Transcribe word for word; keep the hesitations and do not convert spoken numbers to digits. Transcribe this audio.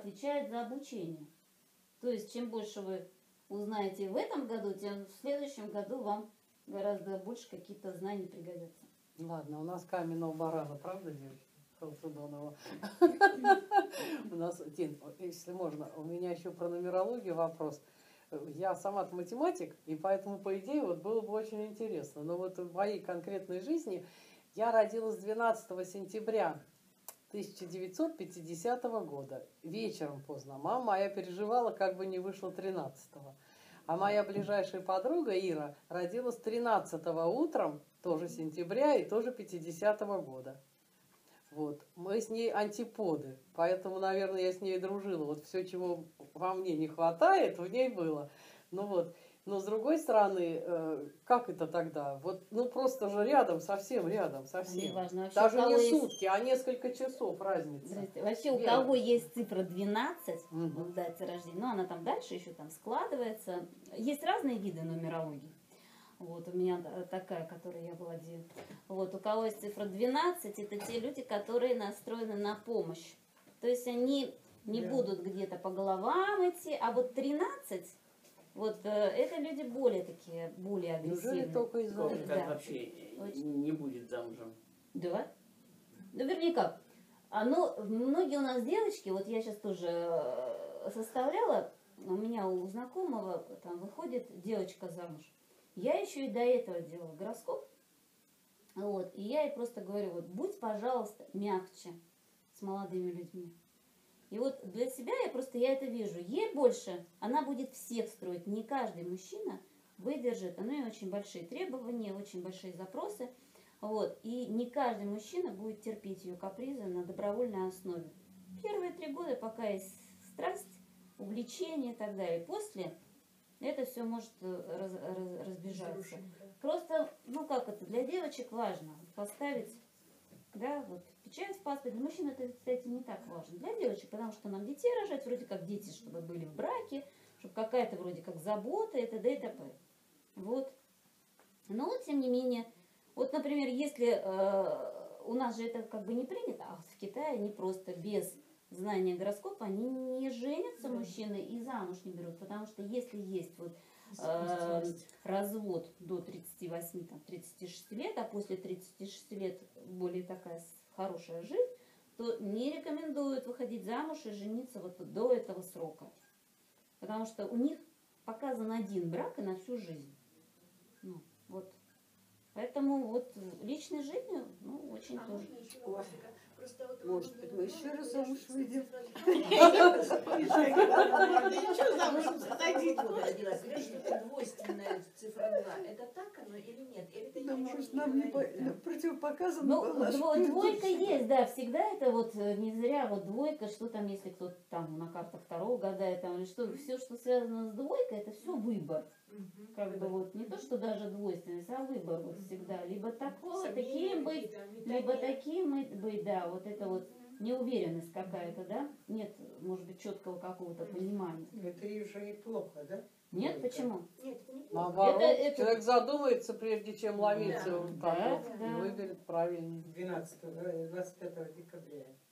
отвечает за обучение. То есть, чем больше вы узнаете в этом году, тем в следующем году вам гораздо больше какие-то знания пригодятся. Ладно, у нас каменного барана, правда, девочки? Халцедонова. У нас, Тин, если можно, у меня еще про нумерологию вопрос. Я сама-то математик, и поэтому, по идее, вот было бы очень интересно. Но вот в моей конкретной жизни я родилась двенадцатого сентября тысяча девятьсот пятидесятого года. Вечером поздно. Мама моя переживала, как бы не вышло тринадцатого. А моя ближайшая подруга Ира родилась тринадцатого утром, тоже сентября и тоже пятидесятого года. Вот. Мы с ней антиподы, поэтому, наверное, я с ней дружила. Вот все, чего во мне не хватает, в ней было. Ну вот. Но с другой стороны, как это тогда? Вот, ну просто же рядом, совсем рядом, совсем. Важно, вообще, даже не есть... сутки, а несколько часов разница. Здрасте. Вообще, у Вера. кого есть цифра двенадцать, Угу. вот дате рождения, но она там дальше еще там складывается. Есть разные виды нумерологии. Вот у меня такая, которой я владею. Вот у кого есть цифра двенадцать, это те люди, которые настроены на помощь. То есть они не Да. будут где-то по головам идти, а вот тринадцать, вот э, это люди более такие, более агрессивные. Неужели только из-за Как, этого? как Да. вообще Очень. не будет замужем? Да? Наверняка. А, ну, многие у нас девочки, вот я сейчас тоже э, составляла, у меня у знакомого там выходит девочка замуж. Я еще и до этого делала гороскоп. Вот, и я ей просто говорю, вот будь, пожалуйста, мягче с молодыми людьми. И вот для себя я просто, я это вижу. Ей больше, она будет всех строить. Не каждый мужчина выдержит. У нее очень большие требования, очень большие запросы. Вот, и не каждый мужчина будет терпеть ее капризы на добровольной основе. Первые три года, пока есть страсть, увлечение и так далее. После это все может раз, раз, разбежаться. Просто, ну как это, для девочек важно поставить, да, вот печать в паспорт. Для мужчин это, кстати, не так важно. Для девочек, потому что нам детей рожать, вроде как дети, чтобы были в браке, чтобы какая-то вроде как забота, и т.д. и т.п. Вот. Но, тем не менее, вот, например, если э, у нас же это как бы не принято, а в Китае не просто без знания гороскопа, они не женятся, мужчины, и замуж не берут, потому что если есть вот э, развод до тридцати восьми, там, тридцати шести лет, а после тридцати шести лет более такая хорошая жизнь, то не рекомендуют выходить замуж и жениться вот до этого срока. Потому что у них показан один брак и на всю жизнь. Ну, вот. Поэтому вот личной жизнью, ну, очень А тоже. можно еще вопрос? Просто вот Может быть, мы еще раз замуж выйдем? Ничего замуж сходить буду родилась. Говорят, что это двойственная цифра два. Это так оно или нет? Или это Да, ни о чем может, не нам не по- говорит? противопоказано Ну, было. дво- двойка есть, да, всегда это вот э, не зря вот двойка, что там, если кто-то там на картах второго гадает, там, или что, все, что связано с двойкой, это все выбор. Мгм. Как бы вот не то, что даже двойственность, а выбор вот всегда. Либо такого, Сомнения таким быть, какие-то, либо метания. таким и быть, да, вот это вот неуверенность какая-то, да? Нет, может быть, четкого какого-то понимания. Это уже и плохо, да? Нет, почему? Нет, это неплохо. Наоборот, Это- это- человек задумается, прежде чем ловиться Да. вот так Да, вот, да. и выберет правильно. двенадцатого, двадцать пятого декабря.